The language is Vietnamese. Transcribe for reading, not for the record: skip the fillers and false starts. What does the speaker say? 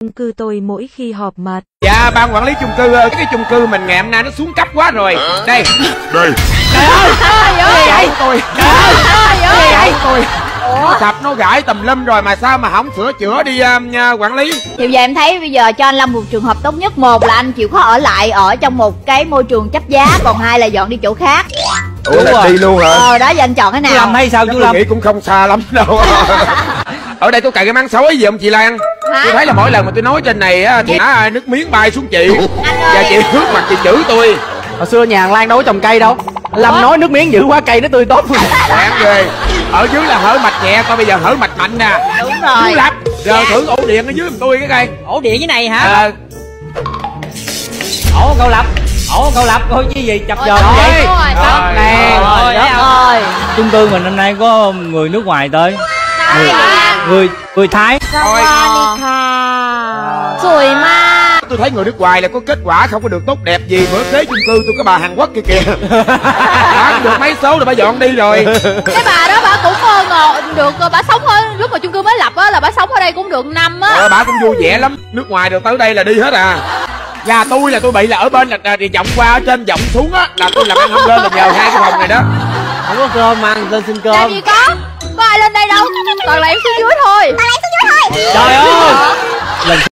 chung cư tôi mỗi khi họp mặt. Dạ ban quản lý chung cư ơi, cái chung cư mình ngày hôm nay nó xuống cấp quá rồi. Đây. Trời ơi. Trời ơi. Trời ơi. Tôi. Nó sập nó gãy tùm lum rồi mà sao mà không sửa chữa đi quản lý. Thì giờ em thấy bây giờ cho anh Lâm một trường hợp tốt nhất. Một là anh chịu khó ở lại ở trong một cái môi trường chấp giá, còn hai là dọn đi chỗ khác. Ủa là đi luôn hả? Đó giờ anh chọn cái nào? Chú Lâm hay sao chú Lâm? Tôi nghĩ cũng không xa lắm đâu. Ở đây có cài cái máng xối gì không chị Lan? Tôi thấy là mỗi lần mà tôi nói trên này á thì nước miếng bay xuống chị. Và chị trước mặt chị chửi tôi. Hồi xưa nhà Lan đâu có trồng cây đâu. Lâm nói nước miếng dữ quá, cây nó tươi tốt. Đáng ghê. Ở dưới là hở mạch nhẹ, coi bây giờ hở mạch mạnh nè. Đúng rồi. Chú Lập, giờ thử ổ điện ở dưới giùm tôi cái cây. Ổ điện cái này hả? Ổ cậu Lập. Ổ cậu Lập coi chứ gì chập chờn vậy? Rồi. Nè. Rồi. Chung cư mình hôm nay có người nước ngoài tới. Người Thái. Rồi mà. Tôi thấy người nước ngoài là có kết quả không có được tốt đẹp gì. Bữa kế chung cư tôi có bà Hàn Quốc kia kìa. Bà được mấy số rồi bà dọn đi rồi. Cái bà đó bà cũng được, bà sống ở lúc mà chung cư mới lập á là bà sống ở đây cũng được năm á. Bà cũng vui vẻ lắm. Nước ngoài được tới đây là đi hết à. Nhà tôi là tôi bị là ở bên là vọng qua ở trên vọng xuống á, là tôi làm ăn không lên là nhờ hai cái phòng này đó. Không có cơm ăn lên xin cơm. Làm gì có ai lên đây đâu, toàn là em xuống dưới thôi. Trời ơi.